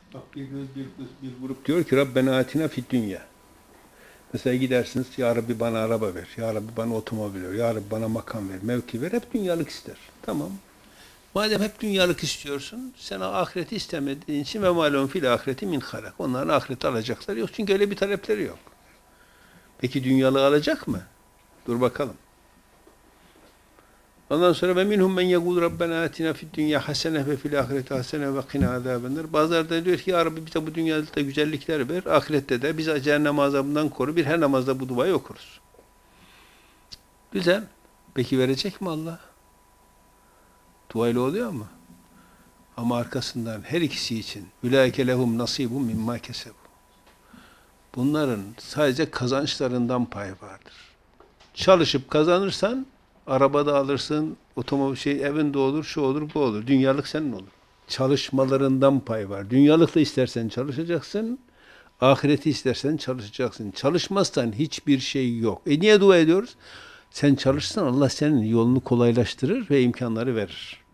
Bak bir grup diyor ki Rabbena atina fid dünya. Mesela gidersiniz, Ya Rabbi bana araba ver, Ya Rabbi bana otomobil ver, Ya Rabbi bana makam ver, mevki ver. Hep dünyalık ister. Tamam. Madem hep dünyalık istiyorsun, sen ahireti istemediğin için ve malum fil ahireti min halak. Onların ahireti alacakları yok. Çünkü öyle bir talepleri yok. Peki dünyalığı alacak mı? Dur bakalım. Ondan sonra ve minhum men yekul Rabbena atina fid dünya hasene ve fil ahireti hasene ve qina azabennar. Bazıları da diyor ki Ya Rabbi bize bu dünyada da güzellikler ver, ahirette de bizi cehennem azabından koru. Bir her namazda bu duayı okuruz. Güzel. Peki verecek mi Allah? Duayla oluyor mu? Ama arkasından her ikisi için ulaike lehum nasibun mimma kesebu. Bunların sadece kazançlarından pay vardır. Çalışıp kazanırsan arabada alırsın, otomobil evin de olur, şu olur, bu olur. Dünyalık senin olur. Çalışmalarından pay var. Dünyalıkla istersen çalışacaksın, ahireti istersen çalışacaksın. Çalışmazsan hiçbir şey yok. Niye dua ediyoruz? Sen çalışırsan Allah senin yolunu kolaylaştırır ve imkanları verir.